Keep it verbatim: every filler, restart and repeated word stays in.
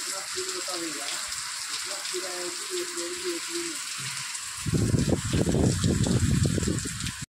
इतना फील होता होगा, इतना फील आया कि एक डेढ़ भी एक भी नहीं।